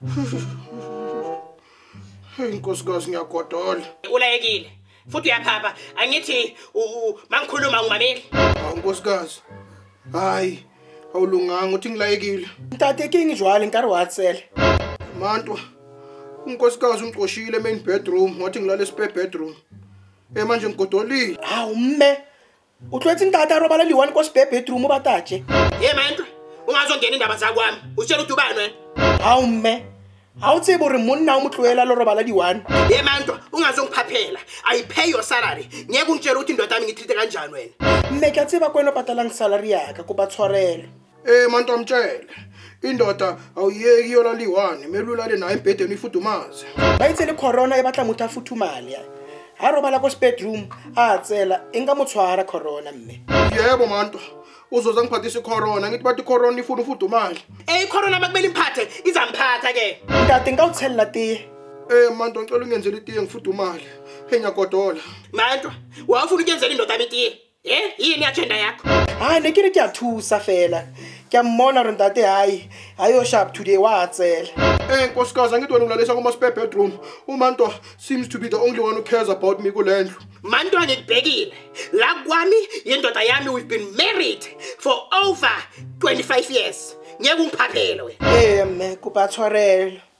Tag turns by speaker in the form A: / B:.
A: Hey nkosikazi ngiyagodola.
B: Ulayekile. Futhi uyaphapha. Angithi mangikhuluma ngumameli.
A: Nkosikazi. Hayi, awulunganga uthi ngilayekile.
C: Ntate ke ngijwala inkari watsele.
A: Mantwa. Unkosikazi umcoshile main bedroom, wathi ngilale spare bedroom. Manje ngigodolile.
C: Hawu mme. Utlwetse ntate arobala liwani ko spare bedroom batatshe.
B: Mantwa, ungazongena indaba zakwami. Utshela ukuthi ubani wena?
C: Hawu mme. Awutsebe hore monna o motloela lo robala diwane.
B: Mantwa, ungazongiphaphela. I pay your salary. Ngeke ungitshela ukuthi indoda yami ngitreat kanjani wena.
C: Mme ke tseba kwena patalang salary yaka ko batshwarelo.
A: Mantwa mtshele. Indoda awuyeki yola liwane, melulale naye embhedeni ifudumaze.
C: Bayitsele corona e batla motho a futhumale. Ha robala ko bedroom a tsela enga motshwara corona mme.
A: Yebo mantwa. Uzoza ngiphathisa icorona, ngithi bathi icorona ifuna ufudumale.
B: Icorona makumele imphathe, izamphatha ke.
C: Ntate ngawutshelela tiye.
A: Mantwa ngicela ungenzele itiye ngifudumale. Ngiyagodola.
B: Mantwa, wafuna ukuyenzela indoda yami yini agenda yakho?
C: Hayi nekire ke a thusa fela. Ke a mmona re ntate hayi ayo sharp today wa tsela.
A: Nkosikazi ngithi wena ulalisa kuma spare bedroom. Umantwa seems to be the only one who cares about me kulendlu.
B: Mantwa ngikubhekile. La kwami indoda yami we've been married for over 25 years. Ngeke ungiphaphele wena.
C: Mme kubatshwarelo.